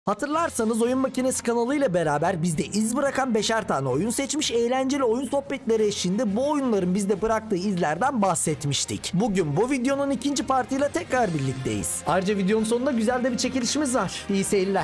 Hatırlarsanız Oyun Makinesi kanalıyla beraber bizde iz bırakan 5'er tane oyun seçmiş, eğlenceli oyun sohbetleri eşliğinde bu oyunların bizde bıraktığı izlerden bahsetmiştik. Bugün bu videonun ikinci partıyla tekrar birlikteyiz. Ayrıca videonun sonunda güzel de bir çekilişimiz var. İyi seyirler.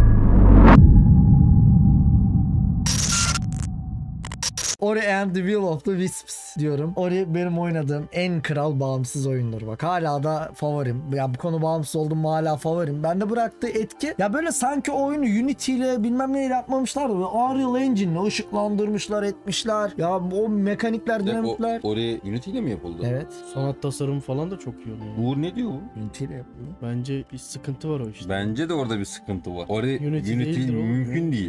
Ori and the Will of the Wisps diyorum. Ori benim oynadığım en kral bağımsız oyundur bak. Hala da favorim. Ya bu konu bağımsız oldum mu hala favorim. Bende bıraktığı etki. Ya böyle sanki oyunu Unity ile bilmem neyle yapmamışlar da böyle Unreal Engine'le ışıklandırmışlar etmişler. Ya o mekanikler, dinamikler. Ori Unity ile mi yapıldı? Evet. Sanat tasarımı falan da çok iyi oluyor. Uğur ne diyor bu? Unity ile yapılıyor. Bence bir sıkıntı var o işte. Bence de orada bir sıkıntı var. Ori Unity Unity değildir o. mümkün değil.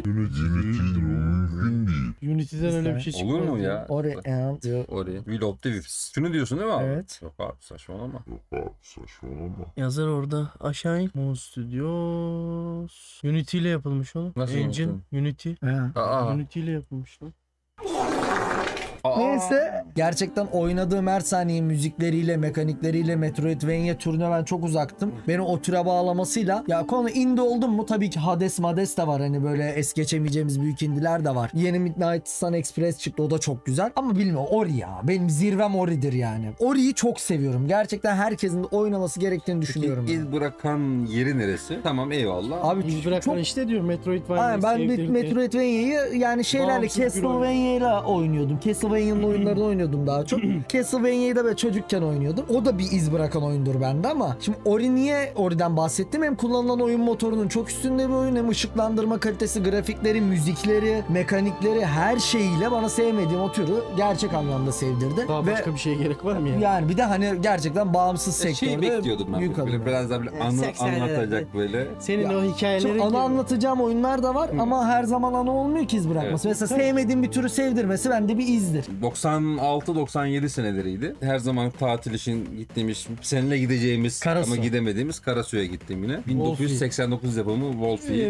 Unity'den öyle bir şey çıkmaz. Olur mu ya? Ori and the... Ori Will of the Wisps. Şunu diyorsun değil mi abi? Evet. Yok abi saçmalama. Yazar orada aşağı in. Moon Studios. Unity ile yapılmış o. Nasıl Engine. Unity. Aa. Unity ile yapılmış lan. Neyse gerçekten oynadığım her saniye müzikleriyle, mekanikleriyle Metroidvania türüne ben çok uzaktım. Beni o türe bağlamasıyla ya konu indie oldum mu tabii ki Hades Mades de var, hani böyle es geçemeyeceğimiz büyük indiler de var. Yeni Midnight Sun Express çıktı, o da çok güzel ama bilmiyorum, Ori ya benim zirvem Ori'dir yani. Ori'yi çok seviyorum, gerçekten herkesin de oynaması gerektiğini düşünüyorum. Peki iz bırakan yeri neresi? Tamam eyvallah. Abi Biz bırakan çok... işte diyor Metroidvania. Aynen, ben Metroidvania'yı yani şeylerle Bağımsız bir oyun. Castlevania'yla oynuyordum. Castlevania'nın oyunlarını oynuyordum daha çok. Castlevania'yı da böyle çocukken oynuyordum. O da bir iz bırakan oyundur bende ama şimdi Ori, niye Ori'den bahsettim? Hem kullanılan oyun motorunun çok üstünde bir oyun, hem ışıklandırma kalitesi, grafikleri, müzikleri, mekanikleri, her şeyiyle bana sevmediğim o türü gerçek anlamda sevdirdi. Daha başka bir şeye gerek var mı ya? Yani bir de hani gerçekten bağımsız sektörde Şey bekliyordum ben. büyük Böyle adım. biraz daha böyle anı anlatacak böyle. Senin Ya, o hikayelerin Ana gibi. anlatacağım oyunlar da var ama her zaman ana olmuyor ki iz bırakması. Evet. Mesela sevmediğim bir türü sevdirmesi bende bir izdir. 96-97 seneleriydi. Her zaman tatil için gittiğimiz, seninle gideceğimiz Karasu. ama gidemediğimiz Karasu'ya gittim yine. 1989 yapımı Wolfeed.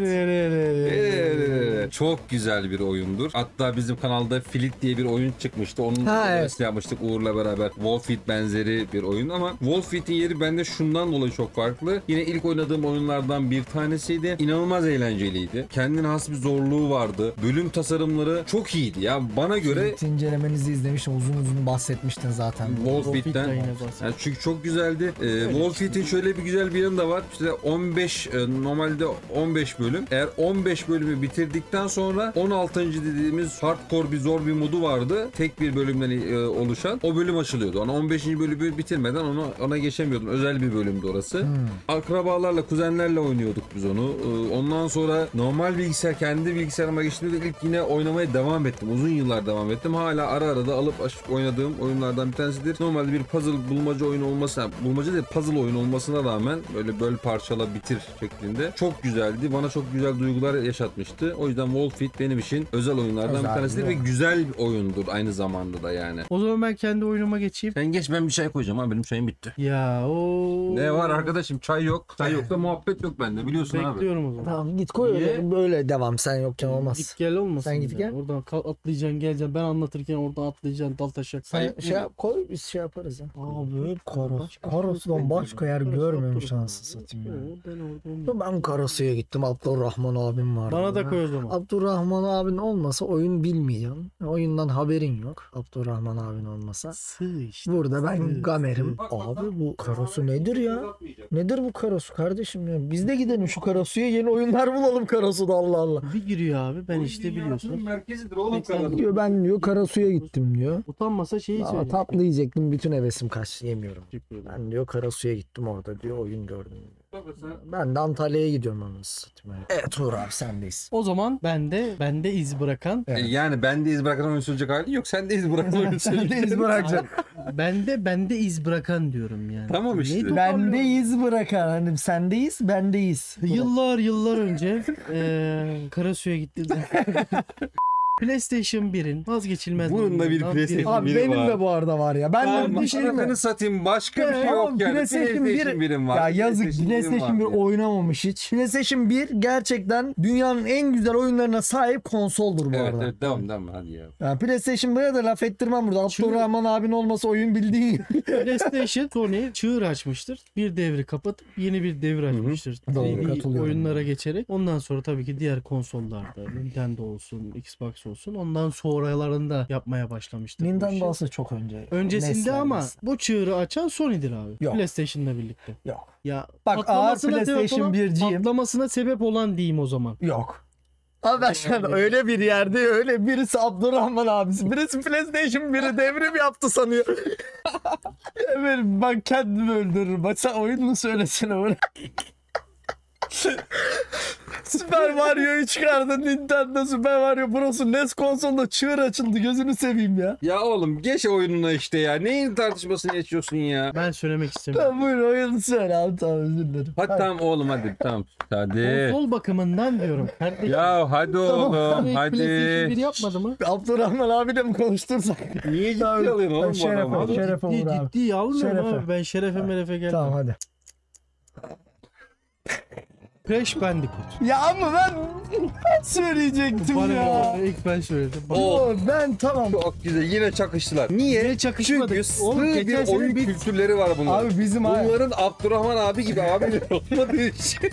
Çok güzel bir oyundur. Hatta bizim kanalda Flit diye bir oyun çıkmıştı. Onun evet. yapmıştık Uğur'la beraber. Wolfeed benzeri bir oyun ama Wolfeed'in yeri bende şundan dolayı çok farklı. Yine ilk oynadığım oyunlardan bir tanesiydi. İnanılmaz eğlenceliydi. Kendine has bir zorluğu vardı. Bölüm tasarımları çok iyiydi ya. Bana göre İncelemenizi izlemiştim. Uzun uzun bahsetmiştin zaten. Wolfeed'den. Yani çünkü çok güzeldi. Wolfeed'in şöyle bir güzel bir yanı da var. İşte 15 normalde 15 bölüm. Eğer 15 bölümü bitirdikten sonra 16. dediğimiz hardcore bir zor bir modu vardı. Tek bir bölümden oluşan. O bölüm açılıyordu. Ona 15. bölümü bitirmeden ona geçemiyordum. Özel bir bölümdü orası. Akrabalarla, kuzenlerle oynuyorduk biz onu. Ondan sonra normal bilgisayar, kendi bilgisayarıma geçtiğimde ilk yine oynamaya devam ettim. Uzun yıllar devam ettim. Hala ara ara da alıp oynadığım oyunlardan bir tanesidir. Normalde bir puzzle bulmaca oyunu olmasına, bulmaca değil puzzle oyun olmasına rağmen böyle böl parçala bitir şeklinde çok güzeldi. Bana çok güzel duygular yaşatmıştı. O yüzden Wolfeed benim için özel oyunlardan bir tanesidir ve güzel bir oyundur aynı zamanda da yani. O zaman ben kendi oyunuma geçeyim. Sen geç, ben bir çay koyacağım abi, benim çayım bitti. Ya o. Ne var arkadaşım, çay yok. Çay yok da muhabbet yok bende, biliyorsun abi. Bekliyorum o zaman. Tamam git koy öyle. Böyle devam, sen yokken olmaz. Git gel olmasın. Sen git ya. gel. Oradan atlayacaksın, geleceksin. Ben anlatırken oradan atlayacaksın, dal taşak. Sen koy, biz şey yaparız ya. Abi Karasu'dan başka yer görmemiş anasını satayım ya. Ben orada. Ben Karasu'ya gittim. Abdurrahman abim vardı. Bana da koy o zaman. Abdurrahman abin olmasa oyun bilmiyorsun. Oyundan haberin yok. Abdurrahman abin olmasa. Sığ işte. Burada ben gamerim. Abi bu Karasu nedir ya? Nedir bu Karasu kardeşim ya? Biz de gidelim şu Karasu'ya, yeni oyunlar bulalım Karasu'da, Allah Allah. Bir giriyor abi, ben işte biliyorsun. Merkezidir oğlum Diyor ben diyor Karasu'ya gittim diyor. Utanmasa şeyi Aa, söyle. tatlı yiyecektim, bütün hevesim kaçtı, yemiyorum. Ben diyor Karasu'ya gittim, orada diyor oyun gördüm. Ben de Antalya'ya gidiyorum anasını satayım. Evet Uğur abi sendeyiz. O zaman bende iz bırakan. Evet. Yani bende iz bırakan oyun söyleyecek hali yok. Sen de iz bırakan oyun Sen de iz söyleyeceksin. bırakacaksın. bende iz bırakan diyorum yani. Tamam işte. Neydi o? Bende iz bırakan, hani sendeyiz bendeyiz. Yıllar önce Karasu'ya gittim. PlayStation 1'in vazgeçilmez. Bunun da bir oyunlarından biri. PlayStation Abi biri benim var. de bu arada var ya. Ben de bir şey mi? Anasını satayım, başka bir şey yok yani. PlayStation 1'im var. Ya yazık, PlayStation 1 var ya. oynamamış hiç. PlayStation 1 gerçekten dünyanın en güzel oyunlarına sahip konsoldur bu Evet, arada. evet, devam hadi ya. Yani PlayStation 1'e de laf ettirmem burada. Abdurrahman abin olmasa oyun bildiğin gibi. PlayStation Sony çığır açmıştır. Bir devri kapatıp yeni bir devir açmıştır. Doğru, 3D katılıyorum. oyunlara geçerek. Ondan sonra tabii ki diğer konsollarda Nintendo olsun, Xbox olsun. Ondan sonralarında yapmaya başlamıştır. bu işi. Nintendo olsa çok önce. Öncesinde Nesler ama nesil. bu çığırı açan Sony'dir abi. Yok. PlayStation'la birlikte. Yok. Ya Bak, patlamasına ağır sebep PlayStation olan- 1'ciyim. Patlamasına sebep olan diyeyim o zaman. Yok. Abi ben şu an öyle bir yerde öyle birisi Abdurrahman abisi, birisi PlayStation 1'i devrim yaptı sanıyor. Evet, ben kendimi öldürürüm. Bak sen oyununu söylesene öyle. Super Mario'yu çıkardı Nintendo, Super Mario Bros'un NES konsolunda çığır açıldı, gözünü seveyim ya. Ya oğlum geç oyununa işte ya. Neyin tartışmasını geçiyorsun ya? Ben söylemek istemiyorum. Tamam buyur oyunu söyle abi, tamam özür dilerim. Hadi tamam oğlum hadi tamam. Hadi. Konsol bakımından diyorum. Kardeşim. Ya hadi oğlum PlayStation hadi. 1 yapmadı mı? Abdurrahman abiyle mi konuştursak? Niye ciddi Tamam. alıyorsun oğlum bu Şeref adamı? olsun. Şeref olur Ciddi, abi. ciddi almıyorum Şerefe. abi. Ben şerefe merefe geldim. Tamam hadi. Crash Bandicoot. Ya ama ben söyleyecektim Bana ya. ne? İlk ben söyledim. Bak, O- Ben tamam. Çok güzel yine çakıştılar. Niye? Niye çakışmadık? Çünkü sığ Oğlum, geçen bir sene oyun bir- kültürleri var bunların. Abi bizim Bunların Abdurrahman abi gibi abileri olmadığı için.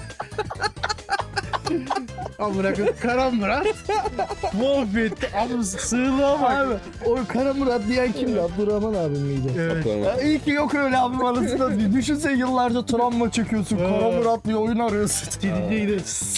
Amına koyayım. Kara Murat. Mahvetti. Abi sığlığa bak. Abi o Kara Murat diyen kimdi? Abdurrahman abim miydi? Evet. Ya iyi ki yok öyle abim arasında. Düşünsene yıllarca travma çekiyorsun. Kara Murat diye oyun arıyorsun. TD'deydi.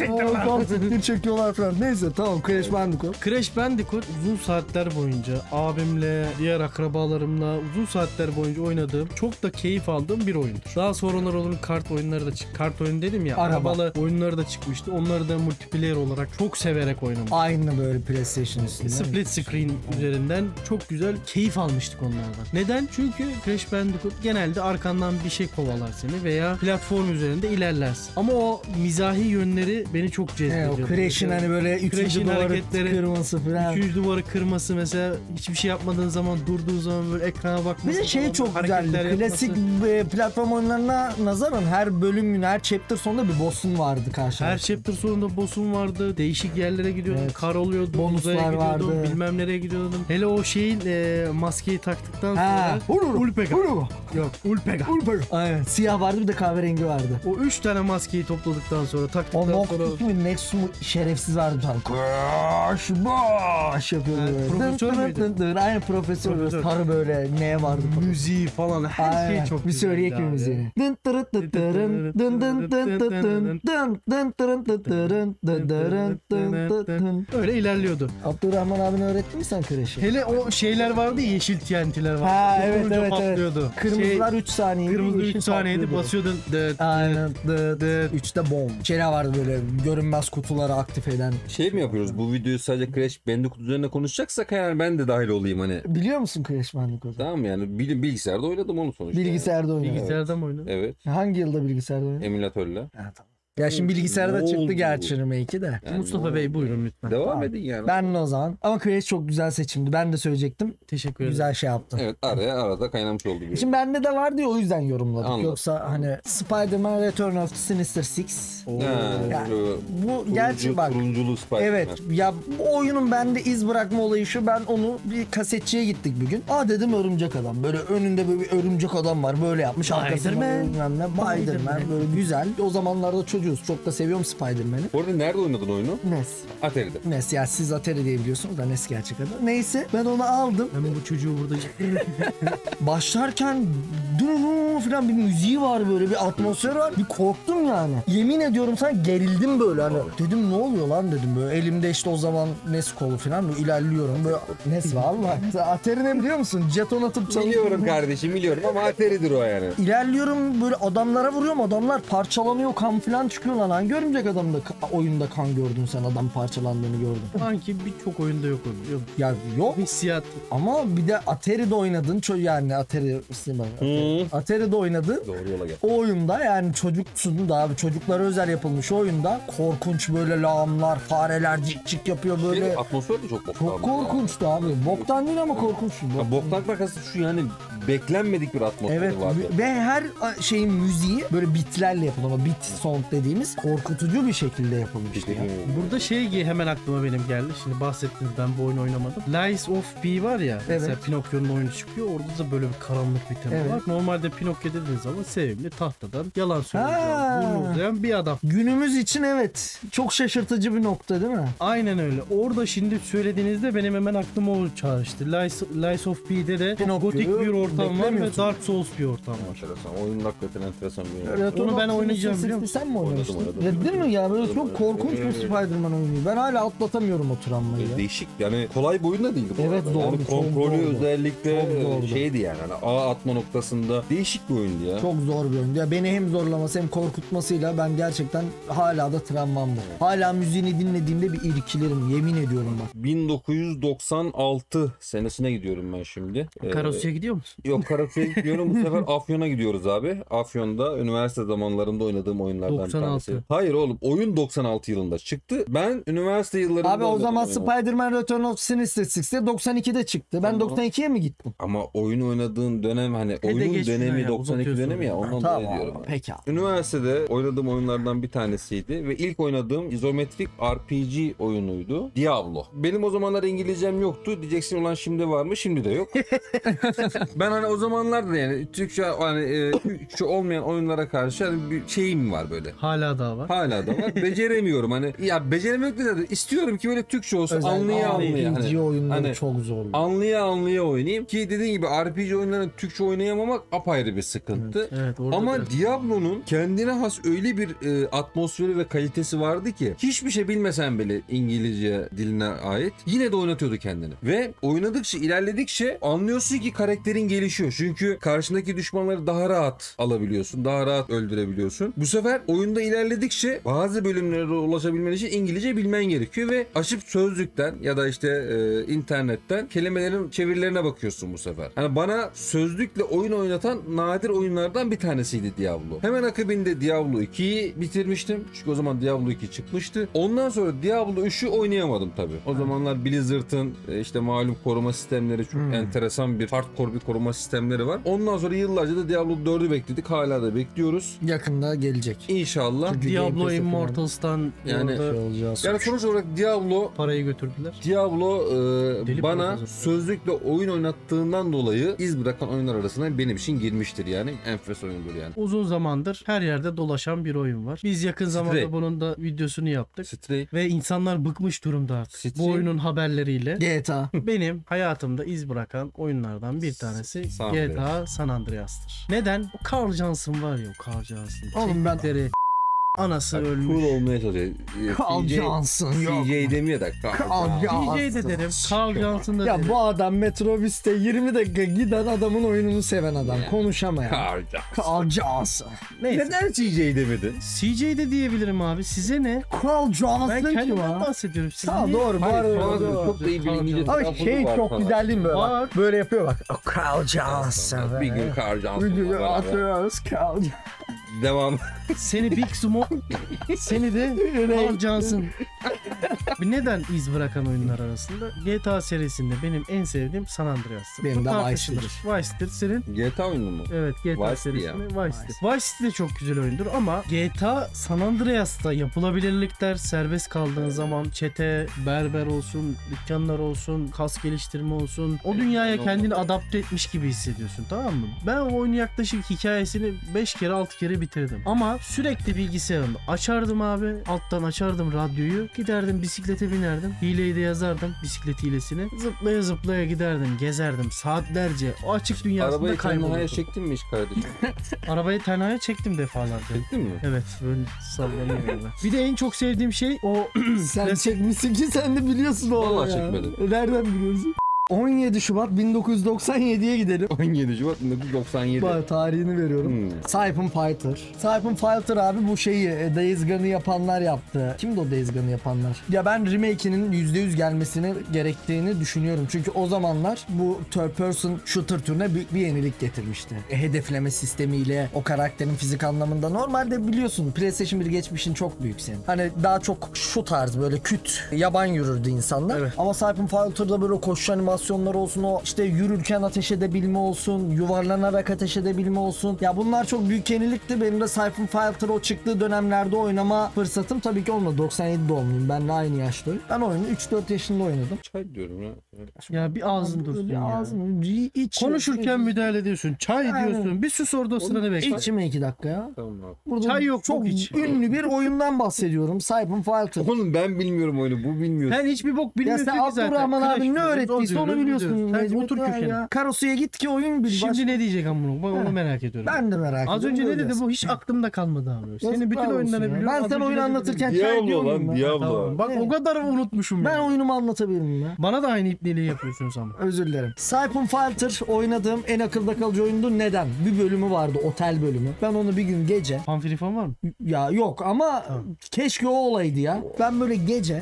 Siktir çekiyorlar falan. Neyse tamam, Crash Bandicoot. Crash Bandicoot uzun saatler boyunca abimle, diğer akrabalarımla uzun saatler boyunca oynadığım, çok da keyif aldığım bir oyundur. Daha sonralar onun kart oyunları da kart oyun dedim ya, Araba. arabalı oyunları da çıkmıştı. Onları da multiplayer olarak çok severek oynamıştım. Aynı böyle PlayStation üstünde. Split screen üzerinden çok güzel keyif almıştık onlardan. Neden? Çünkü Crash Bandicoot genelde arkandan bir şey kovalar seni veya platform üzerinde ilerlersin. Ama o mizahi yönleri beni çok cezbediyor. O Crash'in hani böyle üçüncü Crash'in duvarı hareketleri, kırması falan. 200 duvarı kırması mesela, hiçbir şey yapmadığın zaman, durduğu zaman böyle ekrana bakması. Bir de şey falan, çok hareketler güzeldi. yapması. Klasik platform oyunlarına nazaran her bölümün, her chapter sonunda bir boss'un vardı karşına. Her chapter sonunda boss'un vardı. Değişik yerlere gidiyordun. Evet. Kar oluyordu. Bonuslar uzaya gidiyordun. vardı. Bilmem nereye gidiyordun. Hele o şeyin maskeyi taktıktan Ha. sonra Ulpega. Ulpega. Yok, Ulpega. Aynen. Siyah vardı, bir de kahverengi vardı. O 3 tane maskeyi topladıktan sonra, O taktıktan sonra Noctis mi Nexus mu şerefsiz vardı bir tane. Crash baş yapıyordu Evet, böyle. profesör Dın dın müydü? dın dın. Aynen profesör. Profesör. Sarı böyle ne vardı? müziği falan her Aynen. şey çok bir güzeldi söyleyek mi abi. müziğini? Dın tırıt tıt tırın, dın dın dın tıt tın, dın dın tırın tıt tırın, dın dırın tın tıt tın. Öyle ilerliyordu. Abdurrahman abine öğretti mi sen Crash'ı? Hele o şeyler vardı ya, yeşil TNT'ler vardı. Ha, evet, Vurunca evet, evet. patlıyordu. Kırmızılar 3 saniyeydi. Kırmızı yeşil 3 saniyeydi, patlıyordu. basıyordun. Aynen. 3'te bomb. Şeyler vardı böyle görünmez kutuları aktif eden. Şey mi yapıyoruz? Bu videoyu sadece Crash Bandicoot üzerine konuşacaksak yani ben de dahil olayım hani. Biliyor musun Crash Bandicoot'u? Tamam mı yani bilgisayarda oynadım onu sonuçta. Bilgisayarda oynadı. Bilgisayarda mı oynadın? Evet. Hangi yılda bilgisayarda oynadı? Emülatörle. Ha, tamam. Ya şimdi bilgisayarda Ne çıktı oldu? gerçi remake'i de. Yani Mustafa Bey buyurun lütfen. Devam Tamam. edin yani. Ben de o zaman. Ama Crash çok güzel seçimdi. Ben de söyleyecektim. Teşekkür ederim. Güzel şey yaptın. Evet arada kaynamış oldu. Bir. Şimdi bende de var diye o yüzden yorumladık. Anladım. Yoksa hani Spider-Man Return of the Sinister Six. Ha, Yani şu bu gerçi bak. turunculu Spider-Man. Evet ya, bu oyunun bende iz bırakma olayı şu: ben onu bir kasetçiye gittik bir gün. Aa dedim, örümcek adam. Böyle önünde böyle bir örümcek adam var, böyle yapmış. Arkasında Spider-Man. bilmem ne. Spider-Man böyle güzel. O zamanlarda çocuğuz. Çok da seviyorum Spider-Man'i. Bu arada nerede oynadın oyunu? NES. Atari'de. NES ya, siz Atari diye biliyorsunuz da NES gerçek adı. Neyse ben onu aldım. Hemen bu çocuğu burada Başlarken dum falan bir müziği var, böyle bir atmosfer var. Bir korktum yani. Yemin ediyorum sana, gerildim böyle hani. Dedim ne oluyor lan dedim böyle. Elimde işte o zaman NES kolu falan, böyle ilerliyorum böyle. NES vallahi. Atari ne biliyor musun? Jeton atıp Biliyorum çalışıyorum. kardeşim biliyorum ama Atari'dir o yani. İlerliyorum böyle, adamlara vuruyorum, adamlar parçalanıyor, kan falan çıkıyor lan? Hangi örümcek adamda oyunda kan gördün sen, adam parçalandığını gördün? Sanki birçok oyunda yok o, biliyor musun? Ya yok Hissiyat. ama bir de Atari'de oynadın. Yani Atari'de oynadın. Doğru yola gel. O oyunda yani çocuksun da abi, çocuklara özel yapılmış oyunda korkunç böyle lağımlar, fareler cik cik yapıyor böyle. Atmosfer de çok boktan. Çok korkunçtu abi. Boktan değil ama korkunçtu. Boktan kasıt şu, yani beklenmedik bir atmosferi Evet vardı. ve her şeyin müziği böyle bitlerle yapılıyor. Ama bit sound dediğimiz korkutucu bir şekilde yapılmıştı ya. Burada hemen aklıma benim geldi. Şimdi bahsettiniz, ben bu oyunu oynamadım. Lies of P var ya. Evet. Mesela Pinokyo'nun oyunu çıkıyor. Orada da böyle bir karanlık bir tema Evet. var. Normalde Pinokyo dediğiniz zaman sevimli, tahtadan yalan Ha. söyleyeceğim, burnu uzayan bir adam. Günümüz için evet. Çok şaşırtıcı bir nokta değil mi? Aynen öyle. Orada şimdi söylediğinizde benim hemen aklıma o çağrıştı. Lies of P'de de Pinokyo'yu gotik bir ortam var ve beklemiyorsun. Dark Souls bir ortam var. Enteresan. Oyunun hakikaten enteresan bir oyun. Retro Onu ben Box'un oynayacağım, biliyor sesini sen mi oynamıştın? Oynadım. Değil mi ya? Böyle Oynadım. çok korkunç bir Spider-Man oyunu. Ben hala atlatamıyorum o travmayı ya. Değişik, yani kolay bir oyun da değildi bu Evet, arada. doğru, Yani çok kontrolü zordu. özellikle Çok zordu. şeydi yani, hani ağ atma noktasında değişik bir oyundu ya. Çok zor bir oyundu. Ya beni hem zorlaması hem korkutmasıyla ben gerçekten hala da travmamda. Hala müziğini dinlediğimde bir irkilirim. Yemin ediyorum bak. 1996 senesine gidiyorum ben şimdi. Karosya gidiyor musun? Yok, Karaköy gidiyorum. Bu sefer Afyon'a gidiyoruz abi. Afyon'da üniversite zamanlarında oynadığım oyunlardan 96. bir tanesi. Hayır oğlum, oyun 96 yılında çıktı. Ben üniversite yıllarında Abi o oynadım zaman oyunu. Spider-Man Return of Sinister Six'te 92'de çıktı. Ben Tamam. 92'ye mi gittim? Ama oyun oynadığın dönem, hani oyunun geç şuna dönemi ya, 92 uzatıyorsun dönemi ya, ya. ondan Tamam dolayı diyorum. peki abi. Üniversitede oynadığım oyunlardan bir tanesiydi ve ilk oynadığım izometrik RPG oyunuydu. Diablo. Benim o zamanlar İngilizcem yoktu. Diyeceksin ulan şimdi var mı? Şimdi de yok. Ben hani o zamanlar da yani Türkçe, hani Türkçe olmayan oyunlara karşı hani bir şeyim var böyle. Hala daha var. Hala da var. Beceremiyorum hani. Ya beceremiyorum da istiyorum ki böyle Türkçe olsun. Anlaya anlaya. RPG Hani, oyunları hani çok zor. anlaya oynayayım ki dediğin gibi RPG oyunlarını Türkçe oynayamamak apayrı bir sıkıntı. Evet, orada Ama da- Diablo'nun kendine has öyle bir atmosferi ve kalitesi vardı ki hiçbir şey bilmesen bile İngilizce diline ait yine de oynatıyordu kendini. Ve oynadıkça, ilerledikçe anlıyorsun ki karakterin gelişiyor. Çünkü karşındaki düşmanları daha rahat alabiliyorsun. Daha rahat öldürebiliyorsun. Bu sefer oyunda ilerledikçe bazı bölümlere ulaşabilmen için İngilizce bilmen gerekiyor ve açıp sözlükten ya da işte internetten kelimelerin çevirilerine bakıyorsun bu sefer. Hani bana sözlükle oyun oynatan nadir oyunlardan bir tanesiydi Diablo. Hemen akabinde Diablo 2'yi bitirmiştim. Çünkü o zaman Diablo 2 çıkmıştı. Ondan sonra Diablo 3'ü oynayamadım tabii. O zamanlar Blizzard'ın işte malum koruma sistemleri çok enteresan bir hardcore bir koruma sistemleri var. Ondan sonra yıllarca da Diablo 4'ü bekledik. Hala da bekliyoruz. Yakında gelecek. İnşallah. Çünkü Diablo Game Pass'e Immortals'tan Yani- orada olacağız. Yani sonuç olarak Diablo parayı götürdüler. bana Deli para sözlükle oyun oynattığından dolayı iz bırakan oyunlar arasına benim için girmiştir yani. Enfes oyundur yani. Uzun zamandır her yerde dolaşan bir oyun var. Biz yakın zamanda Stray. bunun da videosunu yaptık. Stray. Ve insanlar bıkmış durumda artık. Stray. Bu oyunun haberleriyle. GTA. Benim hayatımda iz bırakan oyunlardan bir tanesi San GTA San Andreas'tır. Neden? O Carl Johnson var ya, o Carl Johnson. Oğlum ben- Çektikleri anası ölmüş. Cool olmaya çalışıyor. Carl Johnson yok. CJ demiyor da Carl Johnson. DJ de derim. Carl Johnson da Ya derim. bu adam metrobüste 20 dakika giden adamın oyununu seven adam. Konuşamayan. Carl Johnson. Neyse. Neden CJ demedin? CJ de diyebilirim abi. Size ne? Carl Johnson Ben kim kendimden ha? bahsediyorum. Siz Ha niye- doğru bu Hayır, arada. falan doğru. çok da iyi bir İngilizce Ama telaffuzum şey var çok falan. güzel değil mi böyle? Var. Böyle yapıyor bak. Carl Johnson. Bir gün Carl Johnson. Videoyu var beraber. atıyoruz Carl Johnson. Devam. Seni Big Smoke, seni de Carl Johnson. Neden iz bırakan oyunlar arasında? GTA serisinde benim en sevdiğim San Andreas'tır. Benim Bu de tartışılır. Vice'dir. Vice'dir senin. GTA oyunu mu? Evet, GTA Vice City serisinde ya. Vice City. Vice City de çok güzel oyundur ama GTA San Andreas'ta yapılabilirlikler serbest kaldığın zaman çete, berber olsun, dükkanlar olsun, kas geliştirme olsun, o dünyaya kendini adapte etmiş gibi hissediyorsun, tamam mı? Ben o oyunu yaklaşık hikayesini 5 kere 6 kere bitirdim. Ama sürekli bilgisayarımda açardım abi, alttan açardım radyoyu, giderdim bisiklete binerdim, hileyi de yazardım, bisiklet hilesini, zıplaya zıplaya giderdim, gezerdim saatlerce o açık dünyasında Arabayı kaybolurdum. tenhaya çektin mi hiç kardeşim? Arabayı tenhaya çektim defalarca. Çektin mi? Evet, böyle sallanıyor böyle. Bir de en çok sevdiğim şey o Sen çekmişsin ki sen de biliyorsun o Vallahi ya. çekmedim. Nereden biliyorsun? 17 Şubat 1997'ye gidelim. 17 Şubat 1997. Bak tarihini veriyorum. Siphon Filter. Siphon Filter abi bu şeyi Days Gone'ı yapanlar yaptı. Kimdi o Days Gone'ı yapanlar? Ya ben remake'inin %100 gelmesini gerektiğini düşünüyorum. Çünkü o zamanlar bu third person shooter türüne büyük bir yenilik getirmişti. Hedefleme sistemiyle o karakterin fizik anlamında. Normalde biliyorsun PlayStation 1 geçmişin çok büyük senin. Hani daha çok şu tarz böyle küt yaban yürürdü insanlar. Evet. Ama Siphon Filter'da böyle koşu animasyonlar olsun, o işte yürürken ateş edebilme olsun, yuvarlanarak ateş edebilme olsun. Ya bunlar çok büyük yenilikti. Benim de Siphon Filter o çıktığı dönemlerde oynama fırsatım tabii ki olmadı. 97 doğumluyum. Benle aynı yaştayım. Ben oyunu 3-4 yaşında oynadım. Çay diyorum ya. Ya bir ağzın dursun ya. Ağzım iç. Konuşurken müdahale ediyorsun. Çay diyorsun. Bir sus orada o sıranı bekle. İçime 2 dakika ya. Tamam abi. Burada Çay yok, çok bok iç. ünlü bir oyundan bahsediyorum. Siphon Filter. Oğlum ben bilmiyorum oyunu, bu bilmiyor. Sen hiçbir bok Ya bilmiyorsun sen ki zaten. Abdurrahman Crash abi ne diyoruz, öğrettiyse onu diyoruz, biliyorsun. diyoruz. Sen Necmet otur ya. köşene. Karasu'ya git ki oyun bil. Şimdi ne diyecek amına? Bak onu Heh. merak ediyorum. Ben de merak ediyorum. Az önce ne dedi Göreceğiz. bu? Hiç aklımda kalmadı abi. Senin Yazıklar bütün olsun oyunlarını ya. biliyorum. Ben Az sen önce oyunu ne dedi anlatırken bilmiyorum. çay Diablo diyorum lan, ben. Diablo. Tamam. Bak o kadar unutmuşum Ben ya. oyunumu anlatabilirim ya. Bana da aynı ipliği yapıyorsun sen. Özür dilerim. Siphon Filter oynadığım en akılda kalıcı oyundu. Neden? Bir bölümü vardı, otel bölümü. Ben onu bir gün gece, Panfilifon var mı? ya yok ama keşke o olaydı ya. Ben böyle gece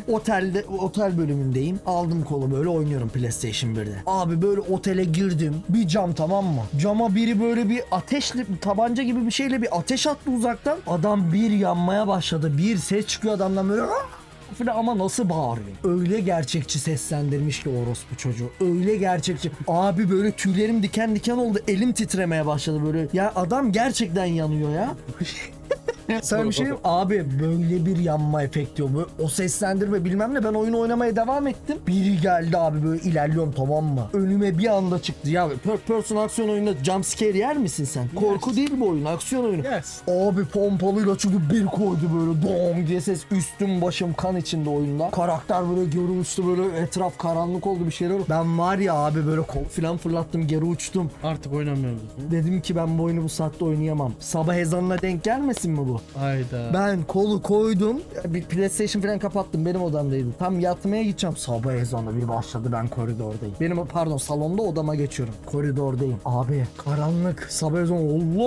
otel bölümündeyim. Aldım kolu böyle oynuyorum PlayStation 1'de. Abi böyle otele girdim. Bir cam, tamam mı? Cama biri böyle bir ateşli tabanca gibi bir şeyle bir ateş attı uzaktan. Adam bir yanmaya başladı. Bir ses çıkıyor adamdan böyle falan, ama nasıl bağırıyor? Öyle gerçekçi seslendirmiş ki orospu çocuğu. Öyle gerçekçi. Abi böyle tüylerim diken diken oldu. Elim titremeye başladı böyle. Ya adam gerçekten yanıyor ya. Sen bir şey abi, böyle bir yanma efekti yok. Böyle o seslendirme bilmem ne, ben oyunu oynamaya devam ettim. Biri geldi abi, böyle ilerliyorum, tamam mı? Önüme bir anda çıktı. Ya third person aksiyon oyunda jump scare yer misin sen? Korku değil bu oyun, aksiyon oyunu. Yes. Abi pompalıyla çıktı, bir koydu böyle dom diye ses, üstüm başım kan içinde oyunda. Karakter böyle geri uçtu, böyle etraf karanlık oldu, bir şeyler oldu. Ben var ya abi böyle kol falan fırlattım, geri uçtum. Artık oynamıyorum. Dedim ki ben bu oyunu bu saatte oynayamam. Sabah ezanına denk gelmesin mi bu? Hayda. Ben kolu koydum. Bir PlayStation falan kapattım. Benim odamdaydı. Tam yatmaya gideceğim. Sabah ezanı bir başladı. Ben koridordayım. Salonda odama geçiyorum. Koridordayım. Abi karanlık. Sabah ezanı.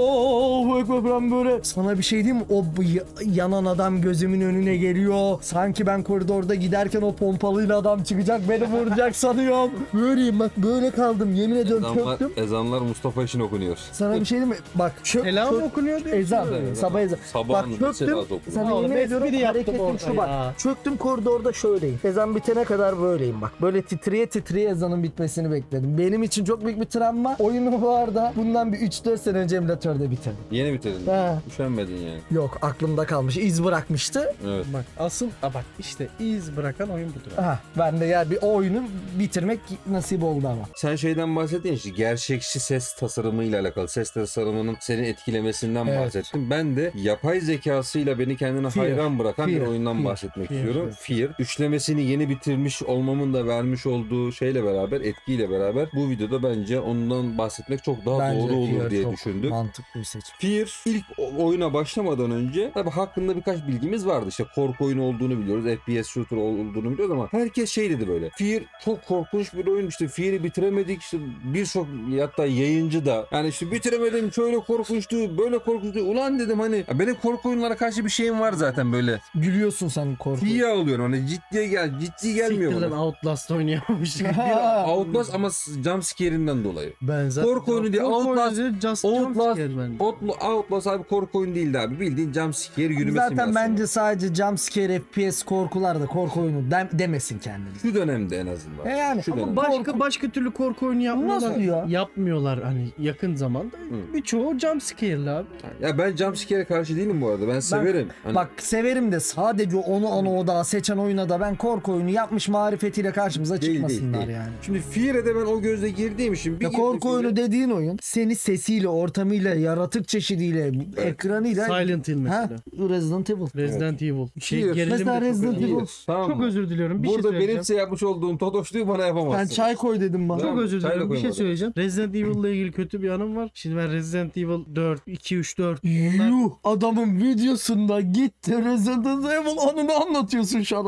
Allahu Ekber, ben böyle. Sana bir şey diyeyim mi? O yanan adam gözümün önüne geliyor. Sanki ben koridorda giderken o pompalıyla adam çıkacak. Beni vuracak sanıyorum. Böyleyim bak. Böyle kaldım. Yemin ediyorum çöktüm. Ezanlar Mustafa için okunuyor. Sana bir şey diyeyim mi? Bak Selam okunuyor diyor. ezan. Sabah ezan. Bak çöktüm. Sana Oğlum, yemin ediyorum espri yaptım hareketim orada şu ya. bak. Çöktüm koridorda şöyleyim. Ezan bitene kadar böyleyim bak. Böyle titreye ezanın bitmesini bekledim. Benim için çok büyük bir travma. Oyunu bu arada bundan bir 3-4 sene önce emülatörde bitirdim. Yeni bitirdin. He. Üşenmedin yani. Yok, aklımda kalmış. İz bırakmıştı. Evet. Bak asıl bak işte iz bırakan oyun budur. abi. Ha, ben de ya bir o oyunu bitirmek nasip oldu ama. Sen şeyden bahsettin işte, gerçekçi ses tasarımıyla alakalı, ses tasarımının seni etkilemesinden Evet. bahsettin. Ben de yapay zekasıyla beni kendine Fear. hayran bırakan bir Fear. oyundan Fear. bahsetmek Fear. istiyorum. Fear. Üçlemesini yeni bitirmiş olmamın da vermiş olduğu şeyle beraber, etkiyle beraber bu videoda bence ondan bahsetmek çok daha Bence doğru olur Fear diye çok düşündüm. mantıklı bir seçim. Fear ilk oyuna başlamadan önce tabii hakkında birkaç bilgimiz vardı. İşte korku oyunu olduğunu biliyoruz. FPS shooter olduğunu biliyoruz ama herkes şey dedi böyle. Fear çok korkunç bir oyun. İşte Fear'ı bitiremedik. İşte birçok, hatta yayıncı da yani işte bitiremedim, şöyle korkunçtu, böyle korkunçtu. Ulan dedim hani benim korku oyunlara karşı bir şeyim var zaten böyle. Gülüyorsun sen korku. İyi alıyorum hani ciddi gelmiyor Siktir lan bana. Outlast oynayamamış. Bir Outlast ama jump scare'inden dolayı. Ben zaten Korku oyunu değil, korku Outlast- oyunu just Outlast- jump scare bence. Outlast abi korku oyunu değildi abi. Bildiğin jump scare yürüme Zaten simülasyonu. bence sadece jumpscare, FPS, korkular da korku oyunu demesin kendini. Şu dönemde en azından. Yani Şu dönemde. Başka türlü korku oyunu yapmıyorlar. Nasıl ya? Yapmıyorlar hani yakın zamanda. Birçoğu jump scare'li abi. Ya ben jumpscare'e karşı değilim bu arada. Ben severim. Hani Bak severim de sadece onu ana odağa seçen oyuna da ben korku oyunu yapmış marifetiyle karşımıza Değil, çıkmasınlar değil. yani. Şimdi Fear'e de ben o gözle girdiğim için Ya korku oyunu dediğin oyun seni sesiyle, ortamıyla, yaratık çeşidiyle, ekranıyla Silent Hill ha, mesela. Resident Evil. Resident Evil. Fear. Gerilim Mesela de çok Resident önemli. Evil. Tamam Çok mı? özür diliyorum. Bir şey Burada söyleyeceğim. benim size yapmış olduğum totoşluğu bana yapamazsın. Sen çay koy dedim bana. Tamam. Çok özür Çay da dilerim. Bir şey koymadım. söyleyeceğim. Resident Evil ile ilgili kötü bir anım var. Şimdi ben Resident Evil 4, 2, 3, 4. Onlar Yuh, adamın videosunda gitti Resident Evil anını anlatıyorsun şu an adam.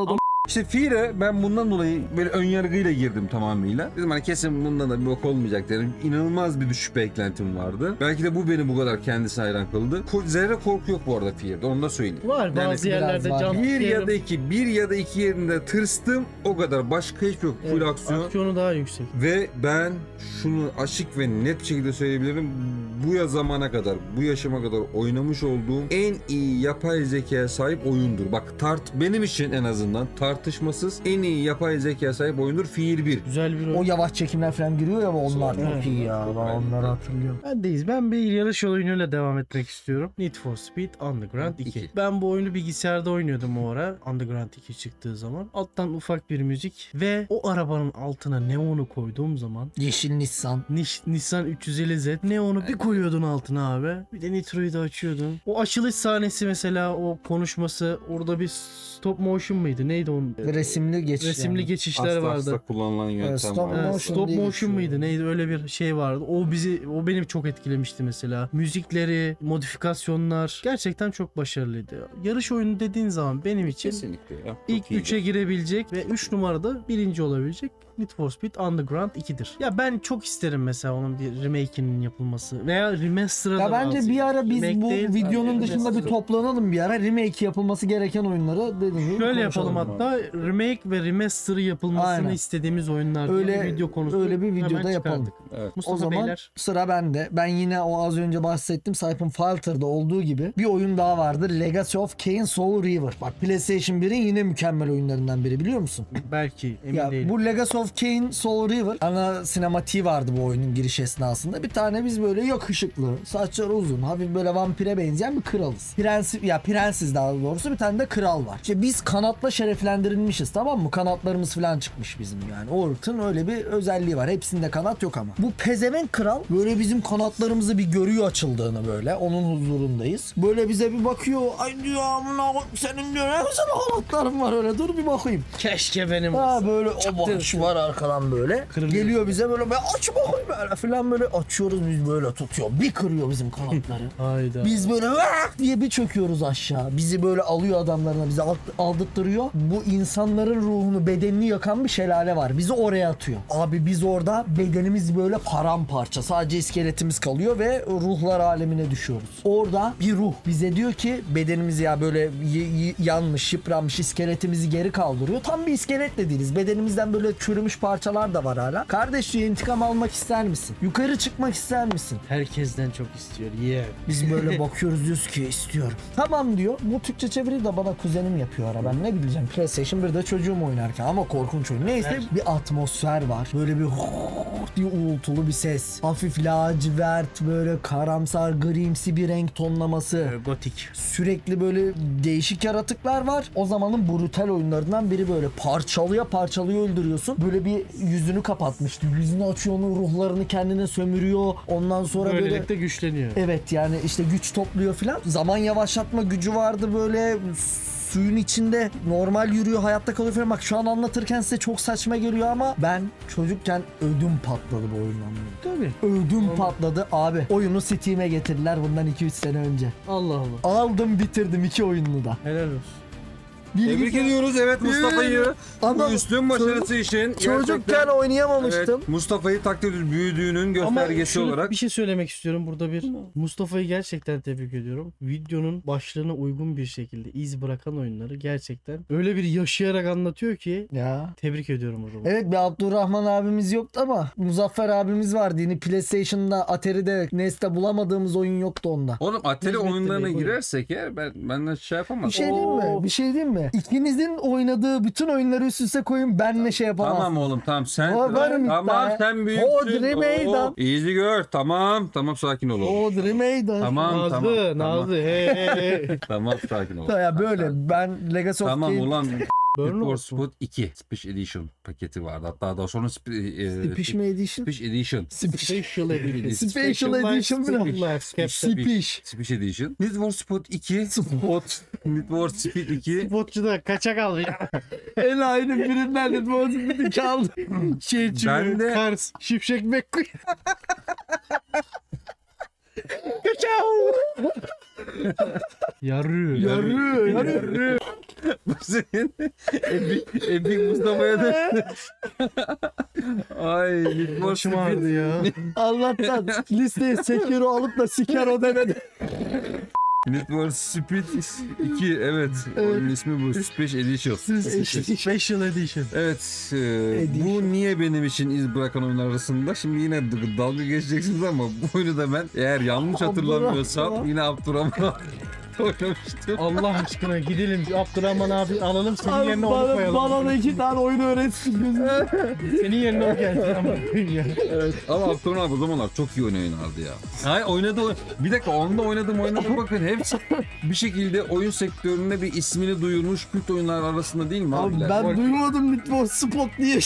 İşte Fear'e ben bundan dolayı böyle ön yargıyla girdim tamamıyla. Dedim hani kesin bundan da bir bok olmayacak dedim. İnanılmaz bir düşük beklentim vardı. Belki de bu beni bu kadar kendisine hayran kıldı. Zerre korku yok bu arada Fear'de, onu da söyleyeyim. Var bazı biraz yerlerde var. jump Bir ya da iki yerinde tırstım, o kadar. Başka hiçbir yok. Full aksiyon. aksiyonu daha yüksek. Ve ben şunu açık ve net bir şekilde söyleyebilirim. Bu zamana kadar, bu yaşıma kadar oynamış olduğum en iyi yapay zekaya sahip oyundur. Bak benim için en azından tartışmasız en iyi yapay zekaya sahip oyundur Fear 1. Güzel bir oyun. O yavaş çekimler falan giriyor ya, onlar Evet. çok iyi ya. Ben onları hatırlıyorum. Ben bir yarış oyunuyla devam etmek istiyorum. Need for Speed Underground 2. İki. Ben bu oyunu bilgisayarda oynuyordum o ara. Underground 2 çıktığı zaman. Alttan ufak bir müzik ve o arabanın altına neonu koyduğum zaman Yeşil Nissan. Nissan 350Z neonu bir koyuyordun altına abi. Bir de Nitro'yu da açıyordun. O açılış sahnesi mesela, o konuşması, orada bir stop motion mıydı? Neydi onun? Resimli geçiş. Resimli yani. geçişler Asla vardı. kullanılan yöntem stop var. motion. Evet, stop diye motion geçiyor. mıydı? Neydi? Öyle bir şey vardı. O beni çok etkilemişti mesela. Müzikleri, modifikasyonlar gerçekten çok başarılıydı. Yarış oyunu dediğin zaman benim için Kesinlikle ya. ilk 3'e girebilecek ve 3 numarada birinci olabilecek Need for Speed Underground 2'dir. Ya ben çok isterim mesela onun bir remake'inin yapılması veya remaster'a Ya da bence lazım. bir ara biz Remake bu değil, videonun sadece dışında bir remaster. toplanalım bir ara. Remake yapılması gereken oyunları dediğim gibi Şöyle konuşalım. yapalım hatta, remake ve remaster'ı yapılmasını Aynen. istediğimiz oyunlar Öyle- bir video konusu. öyle bir hemen videoda yapalım. çıkardık. Evet. Mustafa O zaman Beyler. sıra bende. Ben yine o az önce bahsettiğim Siphon Filter'da olduğu gibi bir oyun daha vardır. Legacy of Kain Soul River. Bak PlayStation 1'in yine mükemmel oyunlarından biri, biliyor musun? Belki emin Ya değilim. bu Legacy of Kain Soul River ana sinematiği vardı bu oyunun giriş esnasında. Bir tane biz böyle yakışıklı, saçları uzun, hafif böyle vampire benzeyen bir kralız. Prensiz daha doğrusu, bir tane de kral var. İşte biz kanatla şereflendirilmişiz, tamam mı? Kanatlarımız falan çıkmış bizim yani. O ırkın öyle bir özelliği var. Hepsinde kanat yok ama. Bu pezevenk kral böyle bizim kanatlarımızı bir görüyor açıldığını böyle. Onun huzurundayız. Böyle bize bir bakıyor. Ay diyor, amına koyayım, senin diyor ne güzel kanatların var öyle. Dur bir bakayım. Keşke benim Ha olsa. böyle o baş var arkadan böyle. Kırılıyor. Geliyor bize böyle aç bakayım böyle falan, böyle açıyoruz, biz böyle tutuyor. Bir kırıyor bizim kanatları. Hayda. Biz böyle "Vah!" diye bir çöküyoruz aşağı. Bizi böyle alıyor adamlarına, bizi aldırttırıyor. Bu insanların ruhunu, bedenini yakan bir şelale var. Bizi oraya atıyor. Abi biz orada bedenimiz böyle paramparça. Sadece iskeletimiz kalıyor ve ruhlar alemine düşüyoruz. Orada bir ruh bize diyor ki bedenimizi ya böyle yanmış, yıpranmış iskeletimizi geri kaldırıyor. Tam bir iskelet de değiliz. Bedenimizden böyle çürümüş parçalar da var hala. Kardeş diyor, intikam almak ister misin? Yukarı çıkmak ister misin? Herkesten çok istiyor. Yeah. Biz böyle bakıyoruz, diyoruz ki istiyorum. Tamam diyor. Bu Türkçe çeviri de bana kuzenim yapıyor ara. Ben ne bileceğim. PlayStation 1'de çocuğum oynarken ama korkunç oyun. Neyse bir atmosfer var. Böyle bir diye uğultulu bir ses. Hafif lacivert, böyle karamsar, grimsi bir renk tonlaması. Gotik. Sürekli böyle değişik yaratıklar var. O zamanın brutal oyunlarından biri böyle. Parçalıya öldürüyorsun. Böyle bir yüzünü kapatmıştı. Yüzünü açıyor, onun ruhlarını kendine sömürüyor. Ondan sonra böyle... Böylelikle güçleniyor. Evet yani işte güç topluyor filan. Zaman yavaşlatma gücü vardı böyle, suyun içinde normal yürüyor, hayatta kalıyor falan. Bak şu an anlatırken size çok saçma geliyor ama ben çocukken ödüm patladı bu oyundan. Tabii. Ödüm patladı abi. Oyunu Steam'e getirdiler bundan 2-3 sene önce. Allah Allah. Aldım bitirdim 2 oyununu da. Helal olsun. Tebrik ediyoruz evet Mustafa'yı. Ama Bu üstün başarısı için. çocukken gerçekten- oynayamamıştım. Evet, Mustafa'yı takdir ediyoruz büyüdüğünün göstergesi şunu olarak. bir şey söylemek istiyorum burada bir. Mustafa'yı gerçekten tebrik ediyorum. Videonun başlığına uygun bir şekilde iz bırakan oyunları gerçekten öyle bir yaşayarak anlatıyor ki Ya. tebrik ediyorum o zaman. Evet, bir Abdurrahman abimiz yoktu ama Muzaffer abimiz vardı. Yine PlayStation'da, Atari'de, NES'te bulamadığımız oyun yoktu onda. Oğlum Atari Hizmet oyunlarına demeyi, buyurun. girersek eğer benden şey yapamaz. Bir şey diyeyim mi? Oo. Bir şey diyeyim mi? İkinizin oynadığı bütün oyunları üst üste koyun, benle şey yapamazsın. Tamam oğlum tamam sen O varım tamam iddia. sen büyüksün. Hodri meydan. Easy gör. Tamam sakin ol oğlum. Hodri meydan. Tamam Nazlı, tamam. Nazlı. Hey hey hey. Tamam sakin ol. Ya böyle ben Legacy of Tamam Kain ulan Burn Need for olsun. Speed 2 Special Edition paketi vardı. Hatta daha sonra Spish mi Edition? Special Edition. Special Edition. Special Edition Life, bile. Life Captain. Spish. Special Edition. Need for Speed 2. Need for Speed 2. Spotçuda kaçak al ya. En aynı birinden de bozuk çaldı. Şey Ben de- Kars. Şipşek McQueen. Kaçak. Yarıyor. Bu senin Epic Mustafa'ya da. Ay Need for Başım Speed. ağrıdı ya. Allah'tan listeye Sekiro alıp da Sikero demedi. Need for Speed 2 evet. Oyunun ismi bu. Special Edition. Special Edition. Evet. Bu niye benim için iz bırakan oyunlar arasında? Şimdi yine dalga geçeceksiniz ama bu oyunu da ben eğer yanlış hatırlamıyorsam yine Abdurrahman oynamıştım. Allah aşkına gidelim Abdurrahman abi alalım senin yerine onu koyalım. Bana da 2 tane oyun öğretsin gözüm. Senin yerine o geldi ama ya. Evet. Ama Abdurrahman abi o zamanlar çok iyi oynardı ya. Hayır oynadı. Bir dakika onda oynadım bakın hepsi bir şekilde oyun sektöründe bir ismini duyurmuş kült oyunlar arasında değil mi Abi abiler? ben Bak, duymadım Need for Spot diye.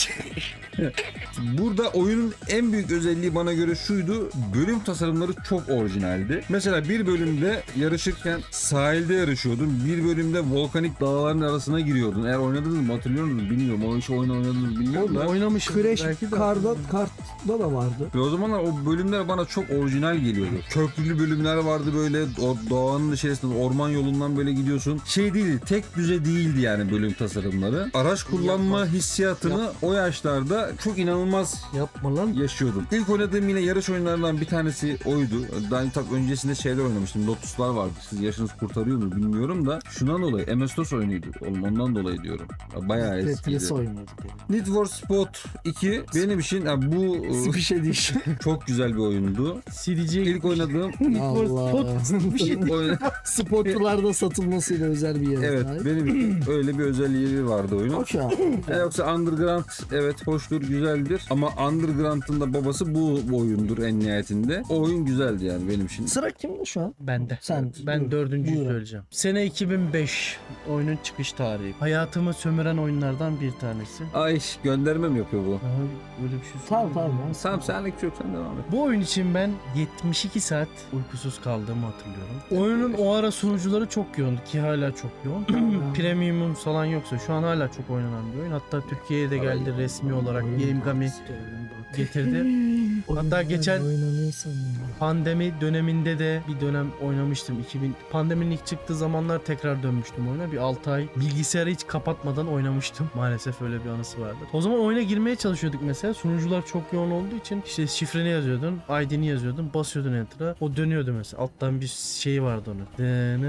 burada oyunun en büyük özelliği bana göre şuydu. Bölüm tasarımları çok orijinaldi. Mesela bir bölümde yarışırken sahilde yarışıyordun. Bir bölümde volkanik dağların arasına giriyordun. Eğer oynadınız mı hatırlıyor musunuz bilmiyorum. O işi oynadınız mı bilmiyorum da. Oynamış Crash belki de. kartda da vardı. Ve o zamanlar o bölümler bana çok orijinal geliyordu. Köprülü bölümler vardı böyle o doğanın içerisinde orman yolundan böyle gidiyorsun. Şey değildi, tek düze değildi yani bölüm tasarımları. Araç kullanma hissiyatını o yaşlarda çok inanılmaz Yapma lan. yaşıyordum. İlk oynadığım yine yarış oyunlarından bir tanesi oydu. Daha tabii öncesinde şeyler oynamıştım. Lotus'lar vardı. Siz yaşınız kurtarıyor mu bilmiyorum da. Şundan dolayı MS-DOS oyunuydu. Oğlum ondan dolayı diyorum. Bayağı eskiydi. Tetris oynuyorduk. Need for Speed 2 benim için yani bu Special Edition. çok güzel bir oyundu. CD'ye İlk oynadığım Allah. oyun. Spotçularda satılmasıyla özel bir yer. Evet benim için öyle bir özelliği vardı oyunun. Hoş ya. Yoksa Underground evet hoştur güzeldir ama Underground'ın da babası bu oyundur en nihayetinde. O oyun güzeldi yani benim için. Sıra kimde şu an? bende. Sen. Ben dördüncüyü Buyurun. söyleyeceğim. Sene 2005 oyunun çıkış tarihi. Hayatımı sömüren oyunlardan bir tanesi. Ay gönderme mi yapıyor bu? Aha, öyle bir şey Tamam söyleyeyim. tamam. Tamam senlik çok sen devam et. Bu oyun için ben 72 saat uykusuz kaldığımı hatırlıyorum. Oyunun o ara sunucuları çok yoğundu ki hala çok yoğun. Premium falan yoksa şu an hala çok oynanan bir oyun. Hatta Türkiye'ye de geldi resmi olarak Gamegami getirdi. Hatta geçen pandemi döneminde de bir dönem oynamıştım. Pandeminin ilk çıktığı zamanlar tekrar dönmüştüm oyuna. Bir 6 ay bilgisayarı hiç kapatmadan oynamıştım. Maalesef öyle bir anısı vardı. O zaman oyuna girmeye çalışıyorduk mesela. Sunucular çok yoğun olduğu için işte şifreni yazıyordun, ID'ni yazıyordun, basıyordun enter'a. O dönüyordu mesela. Alttan bir şey vardı onun.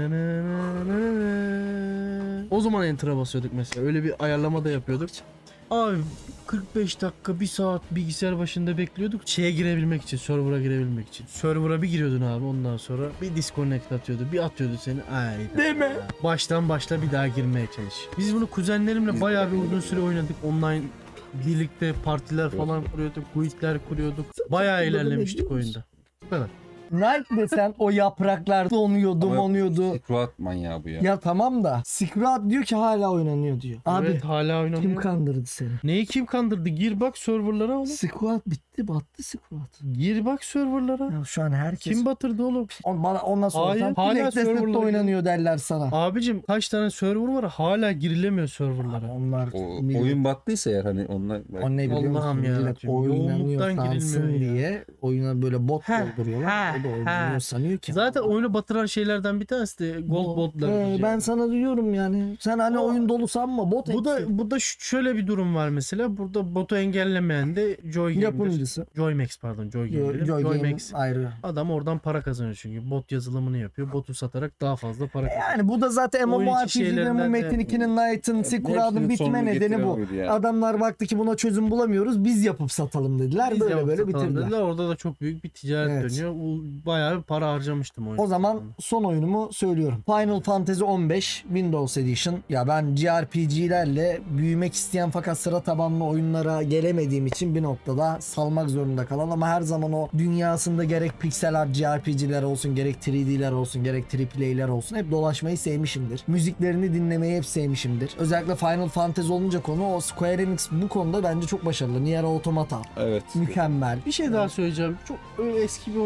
O zaman enter'a basıyorduk mesela. Öyle bir ayarlama da yapıyorduk. Abi 45 dakika, 1 saat bilgisayar başında bekliyorduk. Şeye girebilmek için, server'a girebilmek için. Server'a bir giriyordun abi ondan sonra bir disconnect atıyordu, bir atıyordu seni. Ay. Deme. Baştan başla bir daha girmeye çalış. Biz bunu kuzenlerimle bayağı bir uzun süre oynadık. Online birlikte partiler falan kuruyorduk, guildler kuruyorduk. Bayağı ilerlemiştik oyunda. Bu kadar. Night desen o yapraklar donuyordu Ama- monuyordu. Squat manyağı bu ya. Ya tamam da Secret diyor ki hala oynanıyor diyor. Abi Evet, hala oynanıyor. kim kandırdı seni? Neyi kim kandırdı? Gir bak serverlara oğlum. Secret bitti battı Secret. Gir bak serverlara. Ya şu an herkes... Kim batırdı oğlum? Bana ondan sonra Hayır, sen hala Black Desert'ta serverlara oynanıyor derler sana. Abicim kaç tane server var hala girilemiyor serverlara. Onlar O, oyun battıysa eğer hani onlar o ne biliyor musun? Allah'ım Millet yarabbim, oynanıyor yoğunluktan sansın girilmiyor ya. diye oyuna böyle bot Ha, dolduruyorlar. ha, O da oynanıyor ha. sanıyor ki. Zaten oyunu batıran şeylerden bir tanesi de gold botlar. Ben sana diyorum yani. Sen hani oyun dolu sanma bot Bu da şöyle bir durum var mesela. Burada botu engellemeyen de Joy Game'dir. yapımcısı. Joymax pardon. Joy Game'dir. Joy Game'in Joymax. ayrı. Adam oradan para kazanıyor çünkü. Bot yazılımını yapıyor. Botu satarak daha fazla para kazanıyor. Yani bu da zaten Oyun içi MMORPG'lerin bu şeylerinden de- Metin 2'nin Knight'ın Sikurad'ın hepsinin bitme sonunu nedeni getiren bu. oydu ya. Adamlar baktı ki buna çözüm bulamıyoruz. Biz yapıp satalım dediler. Biz böyle yapıp böyle satalım bitirdiler. dediler. Orada da çok büyük bir ticaret Evet. dönüyor. Bayağı bir para harcamıştım oyuna. O zaman son oyunumu söylüyorum. Final Fantasy 15 Windows Edition. Ya ben JRPG'lerle büyümek isteyen fakat sıra tabanlı oyunlara gelemediğim için bir noktada salmak zorunda kalan ama her zaman o dünyasında gerek pixel art JRPG'ler olsun, gerek 3D'ler olsun, gerek AAA'ler olsun hep dolaşmayı sevmişimdir. Müziklerini dinlemeyi hep sevmişimdir. Özellikle Final Fantasy olunca konu o Square Enix bu konuda bence çok başarılı. Nier Automata Evet. mükemmel. Bir şey daha söyleyeceğim. Çok öyle eski bir oyun daha vardı.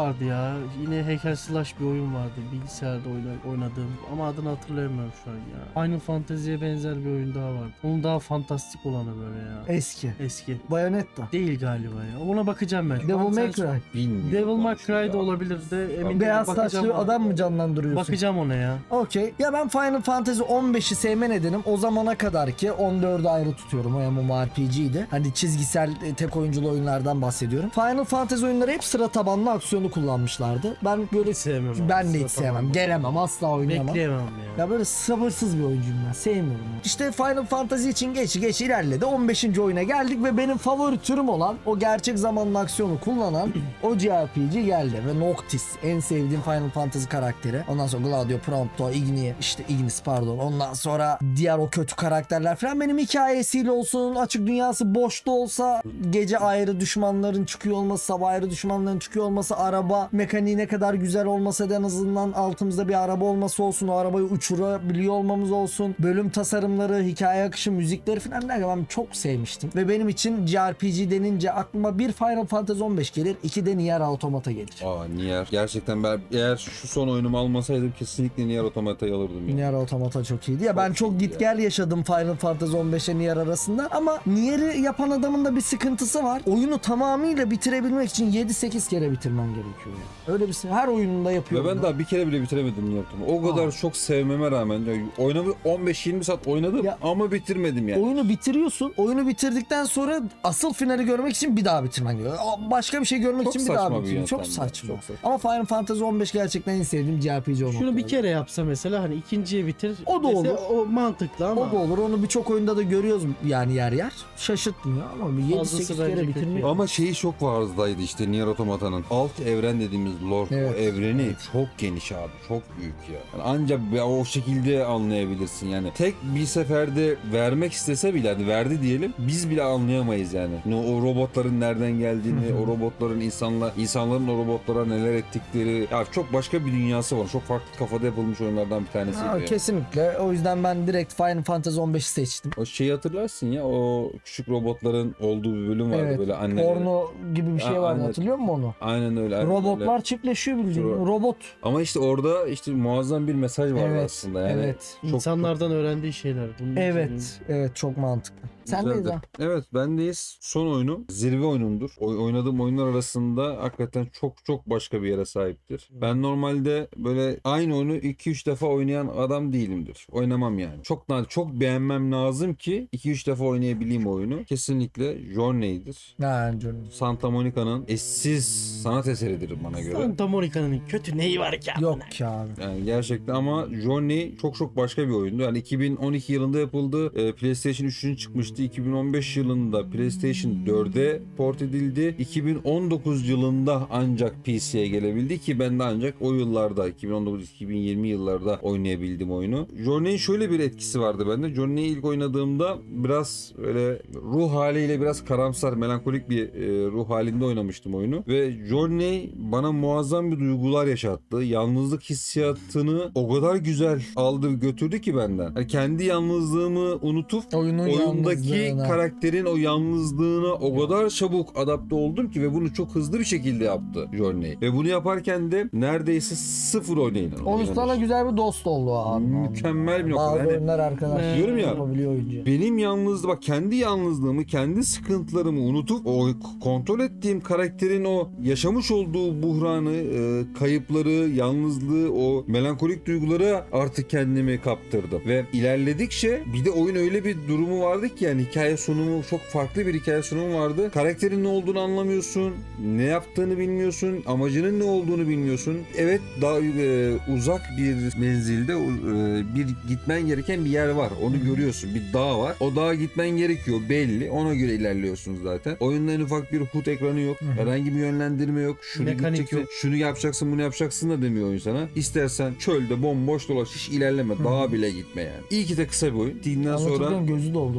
vardı ya. Yine heykel slash bir oyun vardı. Bilgisayarda oynadığım. Ama adını hatırlayamıyorum şu an ya. Final Fantasy'ye benzer bir oyun daha vardı. Onun daha fantastik olanı böyle ya. Eski. Bayonetta. Değil galiba ya. Ona bakacağım ben. Devil May Sen- Cry. Bilmiyorum. Devil May Şu Cry da ya. olabilir de emin değilim. Beyaz Bakacağım saçlı ona. adam mı canlandırıyorsun? Bakacağım ona ya. Okey. Ya ben Final Fantasy 15'i sevme nedenim o zamana kadar ki 14'ü ayrı tutuyorum. O MMORPG'ydi. Hani çizgisel tek oyunculu oyunlardan bahsediyorum. Final Fantasy oyunları hep sıra tabanlı aksiyonu kullanmışlardı. Ben böyle Hiç sevmem. ben de Sıra hiç sevmem. tabanlı. Gelemem. Asla oynayamam. Bekleyemem ya. Ya böyle sabırsız bir oyuncuyum ben. Sevmiyorum. İşte Final Fantasy için geç ilerledi. 15. oyuna geldik ve benim favori türüm olan o gerçek zamanlı aksiyonu kullanan o JRPG geldi. Ve Noctis en sevdiğim Final Fantasy karakteri. Ondan sonra Gladio, Prompto, Ignis pardon. Ondan sonra diğer o kötü karakterler falan benim hikayesiyle olsun, açık dünyası boşta olsa, gece ayrı düşmanların çıkıyor olması, sabah ayrı düşmanların çıkıyor olması, araba mekaniği ne kadar güzel olmasa da en azından altımızda bir araba olması olsun, o arabayı uçurabiliyor olmamız olsun, bölüm tasarımları, hikaye akışı, müzikleri falan derken ben çok sevmiştim. Ve benim için JRPG denince aklıma bir Final Fantasy 15 gelir, iki de Nier Automata gelir. Nier. Gerçekten ben eğer şu son oyunumu almasaydım kesinlikle Nier Automata'yı alırdım ya. Nier Automata çok iyiydi. Ya ben çok iyiydi git gel yaşadım Final Fantasy 15'e Nier arasında ama Nier'i yapan adamın da bir sıkıntısı var. Oyunu tamamıyla bitirebilmek için 7-8 kere bitirmen gerekiyor. Ya. Öyle bir şey. Her oyununda yapıyor. Ve ben bunu. daha bir kere bile bitiremedim Nier Automata. O kadar çok sevmeme rağmen oynamayı 15-20 saat oynadım Ya, ama bitirmedim yani. Oyunu bitiriyorsun. Oyunu bitirdikten sonra asıl finali görmek için bir daha bitirmen gerekiyor. Başka bir şey görmek Çok için bir daha saçma bir bitiriyorsun. yöntem Çok ya, saçma. çok saçma. Ama Final Fantasy 15 gerçekten en sevdiğim JRPG olmak. Şunu bir lazım. kere yapsa mesela hani ikinciye bitir. O da dese olur. O mantıklı ama. O da olur. Onu birçok oyunda da görüyoruz yani yer. Şaşırtmıyor ama bir 7-8 Fazlası kere bence bitirmek. kötü. Ama şeyi çok fazlaydı işte Nier Automata'nın. Alt evren dediğimiz lore, Evet. o evreni çok geniş abi. Çok büyük ya. Yani ancak o şekilde anlayabilirsin yani. Tek bir seferde vermek istese bile hani verdi diyelim biz bile anlayamayız yani. O robotların nereden geldiğini, o robotların insanların o robotlara neler ettikleri. Ya çok başka bir dünyası var. Çok farklı kafada yapılmış oyunlardan bir tanesiydi. Ha, yani. kesinlikle. O yüzden ben direkt Final Fantasy 15'i seçtim. O şeyi hatırlarsın ya o küçük robotların olduğu bir bölüm vardı Evet. böyle anne. Porno gibi bir şey Ha, vardı. aynen. Hatırlıyor musun onu? Aynen öyle. aynen Robotlar öyle. çiftleşiyor bildiğin. Ro- Robot. Ama işte orada işte muazzam bir mesaj vardı Evet. aslında yani. Evet. Çok- İnsanlardan öğrendiği şeyler. Bunun Evet. Evet, çok mantıklı. Sen Güzeldi. de ha. Evet bendeyiz. Son oyunum zirve oyunumdur. Oynadığım oyunlar arasında hakikaten çok başka bir yere sahiptir. Ben normalde böyle aynı oyunu 2-3 defa oynayan adam değilimdir. Oynamam yani. Çok beğenmem lazım ki 2-3 defa oynayabileyim oyunu. Kesinlikle Journey'dir. Ha, canım. Santa Monica'nın eşsiz sanat eseridir bana göre. Santa Monica'nın kötü neyi var ki? Yok ki abi. Yani gerçekten ama Journey çok başka bir oyundu. Yani 2012 yılında yapıldı. PlayStation 3'ün çıkmıştı. 2015 yılında PlayStation 4'e port edildi. 2019 yılında ancak PC'ye gelebildi ki ben de ancak o yıllarda 2019-2020 yıllarda oynayabildim oyunu. Journey'in şöyle bir etkisi vardı bende. Journey'i ilk oynadığımda biraz böyle ruh haliyle biraz karamsar, melankolik bir ruh halinde oynamıştım oyunu. Ve Journey bana muazzam bir duygular yaşattı. Yalnızlık hissiyatını o kadar güzel aldı götürdü ki benden. Yani kendi yalnızlığımı unutup oyundaki karakterin o yalnızlığına o kadar çabuk adapte oldum ki ve bunu çok hızlı bir şekilde yaptı Journey. Ve bunu yaparken de neredeyse sıfır oynayın. Onu sana güzel bir dost oldu abi. Mükemmel bir nokta. Bazı Yani oyunlar arkadaş. diyorum ya, yapabiliyor oyuncu. benim bak kendi yalnızlığımı, kendi sıkıntılarımı unutup o kontrol ettiğim karakterin o yaşamış olduğu buhranı, kayıpları, yalnızlığı, o melankolik duyguları artık kendimi kaptırdım. Ve ilerledikçe bir de oyun öyle bir durumu vardı ki yani hikaye sunumu çok farklı bir hikaye sunumu vardı. Karakterin ne olduğunu anlamıyorsun, ne yaptığını bilmiyorsun, amacının ne olduğunu bilmiyorsun. Evet daha uzak bir menzilde bir gitmen gereken bir yer var. Onu görüyorsun. Bir dağ var. O dağa gitmen gerekiyor belli. Ona göre ilerliyorsunuz zaten. Oyunda en ufak bir HUD ekranı yok. Herhangi bir yönlendirme yok. Şunu Mekanik gideceksin, yok. şunu yapacaksın, bunu yapacaksın da demiyor oyun sana. İstersen çölde bomboş dolaş, hiç ilerleme. Dağa bile gitme yani. İyi ki de kısa bir oyun. Dinlen sonra Anlatırken gözü doldu lan.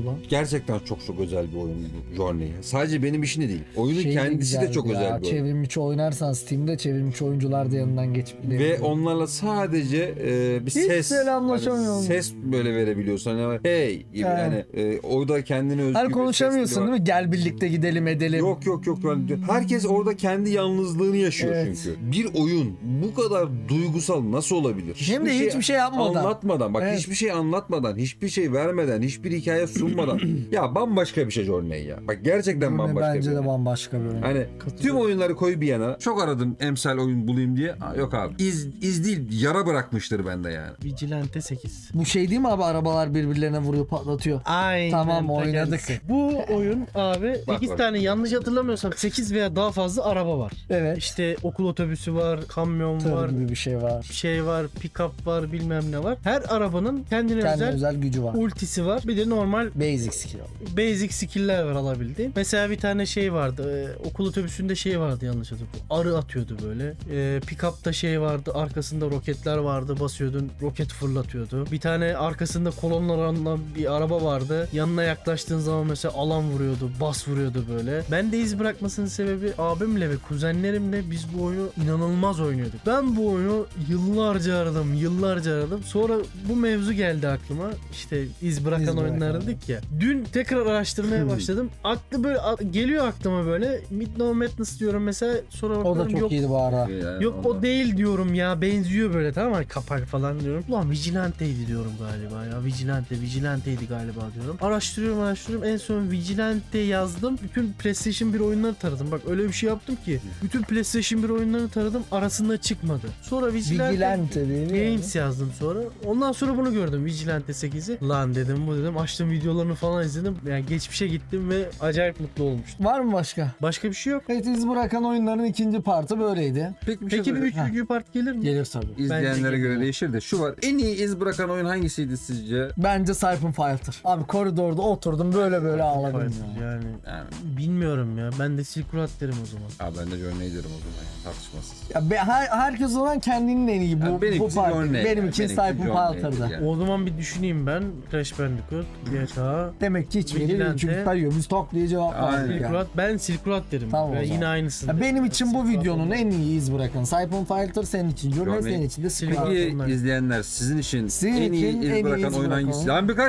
gerçekten çok çok özel bir oyun bu Journey. Sadece benim işim de değil. Oyunun Şey kendisi de güzeldi çok ya, özel bir oyun. Çevrimiçi oynarsan Steam'de çevrimiçi oyuncular da yanından geçip Ve gidebiliyor. onlarla sadece bir Hiç ses, selamlaşamıyorum. ses böyle verebiliyorsun. Hani hey gibi Ha. yani o da kendine özgü Hani bir konuşamıyorsun ses dili var. değil mi? Gel birlikte gidelim edelim. Yok. Yani herkes orada kendi yalnızlığını yaşıyor Evet. çünkü. Bir oyun bu kadar duygusal nasıl olabilir? Hem de hiçbir şey yapmadan. Anlatmadan. Bak Evet. hiçbir şey anlatmadan, hiçbir şey vermeden, hiçbir hikaye sunmadan. Ya bambaşka bir şey Journey ya. Bak gerçekten bambaşka Bence bir de şey. bambaşka bir oyun. Hani tüm oyunları koy bir yana. Çok aradım emsal oyun bulayım diye. Aa, yok abi. İz değil, yara bırakmıştır bende yani. Vigilante 8. Bu şey değil mi abi, arabalar birbirlerine vuruyor patlatıyor. Aynen. Tamam, ta oynadık. kendisi. Bu oyun abi 8 bak. tane, yanlış hatırlamıyorsam 8 veya daha fazla araba var. Evet. İşte okul otobüsü var, kamyon Tır var, gibi bir şey var. şey var, pick-up var, bilmem ne var. Her arabanın kendine Kendine özel özel gücü var. ultisi var. Bir de normal Basic skill. basic skill'ler var alabildiğin. Mesela bir tane şey vardı. Okul otobüsünde şey vardı, yanlış hatırlıyorum. Arı atıyordu böyle. Pick-up'ta şey vardı. Arkasında roketler vardı. Basıyordun, roket fırlatıyordu. Bir tane arkasında kolonlarla bir araba vardı. Yanına yaklaştığın zaman mesela alan vuruyordu. Bas vuruyordu böyle. Ben de iz bırakmasının sebebi, abimle ve kuzenlerimle biz bu oyunu inanılmaz oynuyorduk. Ben bu oyunu yıllarca aradım. Sonra bu mevzu geldi aklıma. İşte iz bırakan İz oyunlar bırakan. dedik ya. Dün tekrar araştırmaya başladım. Aklı böyle geliyor aklıma böyle. Midnight Madness diyorum mesela. Sonra O da bakıyorum, çok yok. iyiydi bu ara. Yani Yok ondan. o değil diyorum ya, benziyor böyle, tamam mı, kapak falan diyorum. Ulan Vigilante'ydi diyorum galiba ya, Vigilante'ydi galiba diyorum. Araştırıyorum, en son Vigilante yazdım. Bütün PlayStation 1 oyunları taradım. Bak öyle bir şey yaptım ki bütün PlayStation 1 oyunlarını taradım, arasında çıkmadı. Sonra Vigilante değil mi? Games yazdım sonra. Ondan sonra bunu gördüm, Vigilante 8'i. Lan dedim, bu dedim. Açtım videolarını falan izledim. Yani geçmişe gittim ve acayip mutlu olmuştum. Var mı başka? Başka bir şey yok. Evet, iz bırakan oyunların ikinci partı böyleydi. Peki bir Peki bir söyleyeyim. üçüncü part gelir mi? Gelir tabii. İzleyenlere Bence göre değişir de şu var. En iyi iz bırakan oyun hangisiydi sizce? Bence Siphon Filter. Abi koridorda oturdum böyle ağladım ya. Yani Yani bilmiyorum ya. Ben de Silk Road derim o zaman. ben de Journey derim o zaman yani, tartışmasız. Ya herkes olan kendinin en iyi bu, Yani benimkisi bu parti. Journey. Benim için Benimki Siphon Journey'dir Filter'da. yani. O zaman bir düşüneyim ben. Crash Bandicoot, GTA, Demek ki hiçbiri değil Vigilante. çünkü sayıyor. Biz tok diye cevap Aynen. verdik Silk ya. Road. Ben Silk Road derim. Tamam o Ve zaman. yine aynısını. Ya benim için bu Silk Road videonun olmaz. en iyi iz bırakan Siphon Filter, senin için Journey, Journey. senin için de Silk Silk Road. Road. Peki Onlar. izleyenler sizin için Sizin en iyi için iz en iyi bırakan iz oyun bırakan hangisi? oyun? Lan birkaç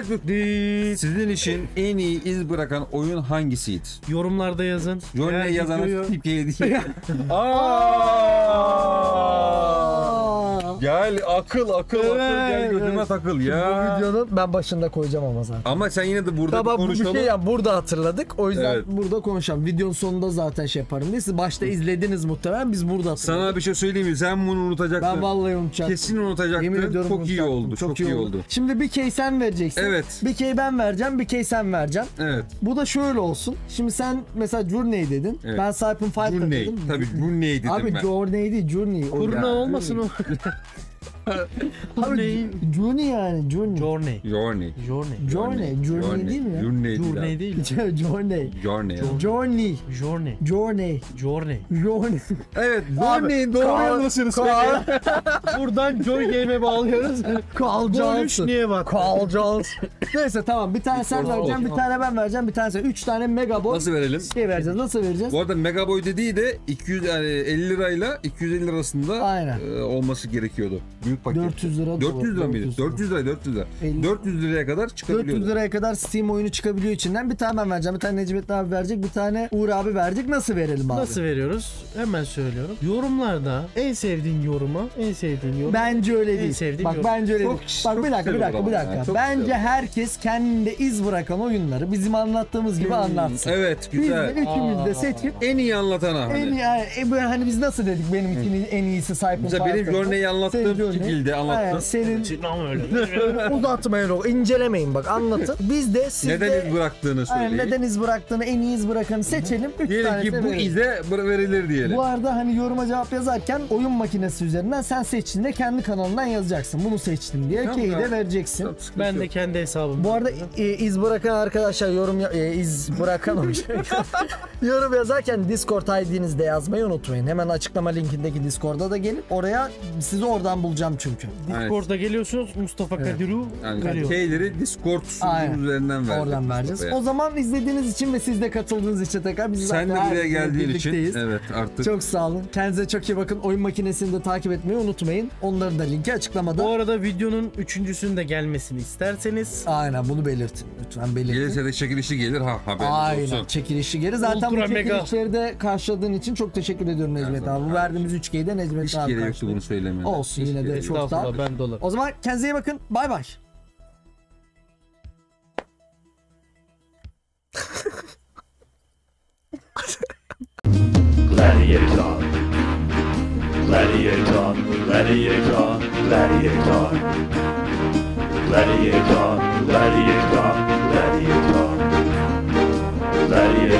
sizin için en iyi iz bırakan oyun hangisiydi? Yorumlarda yazın. Journey Eğer yazana videoyu- tipiye değil. Gel akıl gel gözüme takıl Bu ya. videonun ben başında koyacağım ama zaten. Ama sen yine de burada Tamam, bu bir konuşalım. şey ya, burada hatırladık. O yüzden Evet. burada konuşalım. Videonun sonunda zaten şey yaparım diye. Siz başta izlediniz muhtemelen, biz burada hatırladık. Sana bir şey söyleyeyim mi? Sen bunu unutacaktın. Ben vallahi unutacaktım. Kesin Yemin unutacaktın. ediyorum Çok iyi unutacaktım. oldu. Çok iyi oldu. Şimdi bir key sen vereceksin. Evet. Bir key ben vereceğim, bir key sen vereceksin. Evet. Bu da şöyle olsun. Şimdi sen mesela Journey dedin. Evet. Ben Siphon Fighter Journey. dedim. Tabii Journey dedim Abi ben. Journey değil, Journey. O Kurna ya. olmasın o. Abi Journey yani, Journey. Journey. Journey. Journey değil mi ya? Journey. Journey değil. Journey. Journey. Journey. Journey. Journey. Journey. Journey. Evet. Abi, Journey doğru Kaan- yanlışsınız. Kaan- Buradan Joy Game'e bağlıyoruz. Carl Johnson. Bonuş niye bak? Carl Johnson. Neyse tamam, bir tane sen Olsun. vereceksin, bir tane ben vereceğim, bir tane sen. 3 tane Megaboy Nasıl verelim? şey vereceğiz. Nasıl vereceğiz? Bu arada Megaboy dediği de 200 yani 50 lirayla 250 lira arasında Aynen. olması gerekiyordu. Büyük paket. 400 lira. 400 lira mıydı? 400 lira. 50. 400 liraya kadar çıkabiliyordu. 400 liraya kadar Steam oyunu çıkabiliyor içinden. Bir tane ben vereceğim, bir tane Necmettin abi verecek, bir tane Uğur abi verecek. Nasıl verelim abi? Nasıl veriyoruz? Hemen söylüyorum. Yorumlarda en sevdiğin yoruma, en sevdiğin yorum. Bence öyle En değil. sevdiğim Bak yorum. bence öyle Çok- değil. Bak çok bir dakika, bir güzel dakika, olur bir ama dakika. ya, çok Bence güzel olur. herkes kendinde iz bırakan oyunları bizim anlattığımız gibi anlatsın. Evet, Biz de güzel. üçümüz de seçip En iyi anlatan abi. en iyi, böyle hani biz nasıl dedik benim için en iyisi Siphon Mesela benim Filter'da. Journey'i anlattığım Senin Journey. şekilde anlattın. Aynen, senin Tamam öyle. uzatmayın o, incelemeyin bak, anlatın. Biz de siz Neden de iz bıraktığını aynen, söyleyin. neden iz bıraktığını, en iyi iz bırakanı seçelim. 3 Diyelim tane ki bu ize verilir diyelim. Bu arada hani yoruma cevap yazarken oyun makinesi üzerinden sen seçtiğinde kendi kanalından yazacaksın. Bunu seçtim diye Tamam key'i ya. de vereceksin. Tamam, sıkıntı Ben de yok. kendi hesabım. Bu arada iz bırakan arkadaşlar iz bırakan yorum yazarken Discord ID'nizde yazmayı unutmayın. Hemen açıklama linkindeki Discord'a da gelip oraya sizi oradan bulacağım çünkü. Discord'a geliyorsunuz, Mustafa Evet. Kadir'i Yani veriyor. K'leri Discord Aynen. sunucumuz üzerinden verdik. Oradan vereceğiz. Mustafa'ya. O zaman izlediğiniz için ve siz de katıldığınız için tekrar biz Sen de zaten her buraya gün geldiğin birlikteyiz. için evet artık Çok sağ olun. Kendinize çok iyi bakın. Oyun makinesini de takip etmeyi unutmayın. Onların da linki açıklamada. Bu arada videonun üçüncüsünün de gelmesini isterseniz Aynen bunu belirtin. Lütfen belirtin. gelirse de çekilişi gelir haberiniz Aynen. olsun. Çekilişi geri. Zaten Ultra bu mega. çekilişleri de karşıladığın için çok teşekkür ediyorum Necmet zaman abi. Bu verdiğimiz 3G'yi de Necmet Hiç abi gereği yoktu karşıladı. bunu söylemeye. Olsun Hiç yine de gereği çok yok. sağ ol. estağfurullah, ben dolar. O zaman kendinize iyi bakın. Bay bay. Gladiator. Gladiator. Gladiator. Gladiator. Gladiator. Gladiator. Gladiator. Gladiator.